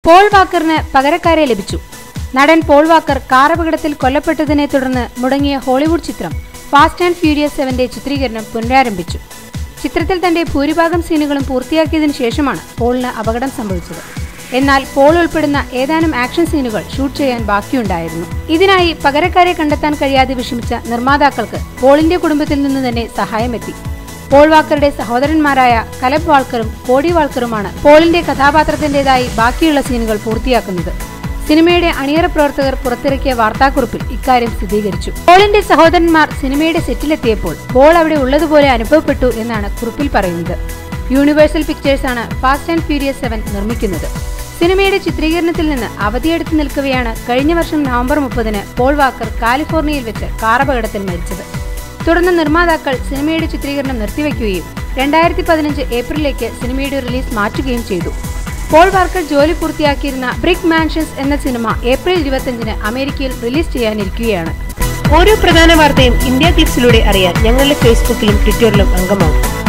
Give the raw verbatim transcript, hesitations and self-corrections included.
Paul വാക്കറിന് പകരക്കാരെ ലഭിച്ചു. നടൻ പോൾ വാക്കർ കാർ അപകടത്തിൽ കൊല്ലപ്പെട്ടതിനെ തുടർന്ന് മുടങ്ങിയ ഹോളിവുഡ് ചിത്രം ഫാസ്റ്റ് ആൻഡ് ഫ്യൂരിയസ് സെവന്റെ ചിത്രീകരണം പുനരാരംഭിച്ചു. ചിത്രത്തിൽ തന്റെ ഭൂരിഭാഗം സീനുകളും പൂർത്തിയാക്കിയതിനു ശേഷമാണ് പോളിന് അപകടം സംഭവിച്ചത്. എന്നാൽ പോൾ ഉൾപ്പെടുന്ന ഏതാനും ആക്ഷൻ സീനുകൾ ഷൂട്ട് ചെയ്യാൻ ബാക്കിയുണ്ടായിരുന്നു. ഇതിനായി പകരക്കാരെ കണ്ടെത്താൻ കഴിയാതെ വിഷമിച്ച നിർമ്മാതാക്കൾക്ക് പോളിന്റെ കുടുംബത്തിൽ നിന്ന് തന്നെ സഹായമെത്തി. പോൾ വാക്കറുടെ സഹോദരന്മാരായ കലബ് വാൾക്കറും കോഡി വാൾക്കറുമാണ് പോളിന്റെ കഥാപാത്രത്തിന്റേതായി ബാക്കിയുള്ള സീനുകൾ പൂർത്തിയാക്കുന്നത്. സിനിമയുടെ അണിയറ പ്രവർത്തകർ പുറത്തിറക്കിയ വാർത്താക്കുറിപ്പിൽ ഇക്കാര്യം സ്ഥിരീകരിച്ചു. പോളിന്റെ സഹോദരന്മാർ സിനിമയുടെ സെറ്റിലെത്തിയപ്പോൾ പോൾ അവിടെ ഉള്ളതുപോലെ അനുഭവപ്പെട്ടു എന്നാണ് കുറിപ്പിൽ പറയുന്നത്. യൂണിവേഴ്സൽ പിക്ചേഴ്സാണ് ഫാസ്റ്റ് ആൻഡ് ഫ്യൂരിയസ് സെവൻ നിർമ്മിക്കുന്നത്. സിനിമയുടെ ചിത്രീകരണത്തിൽ നിന്ന് അവധിയെടുത്ത് നിൽക്കവെയാണ് കഴിഞ്ഞ വർഷം നവംബർ മുപ്പതിന് പോൾ വാക്കർ കാലിഫോർണിയയിൽ വെച്ച് കാർ അപകടത്തിൽ മരിച്ചത്. തുടർന്ന് നിർമ്മാതാക്കൾ സിനിമയുടെ ചിത്രീകരണം നിർത്തിവെക്കുകയും രണ്ടായിരത്തി പതിനഞ്ച് ഏപ്രിലേക്ക് സിനിമയുടെ റിലീസ് മാറ്റുകയും ചെയ്തു. പോൾ വാക്കർ ജോലി പൂർത്തിയാക്കിയിരുന്ന ബ്രിക്ക് മാൻഷൻസ് എന്ന സിനിമ ഏപ്രിൽ ഇരുപത്തിയഞ്ചിന് അമേരിക്കയിൽ റിലീസ് ചെയ്യാനിരിക്കുകയാണ്. ഓരോ പ്രധാന വാർത്തയും ഇന്ത്യ ക്ലിക്സിലൂടെ അറിയാൻ ഞങ്ങളുടെ ഫേസ്ബുക്കിലും ട്വിറ്ററിലും അംഗമാകും.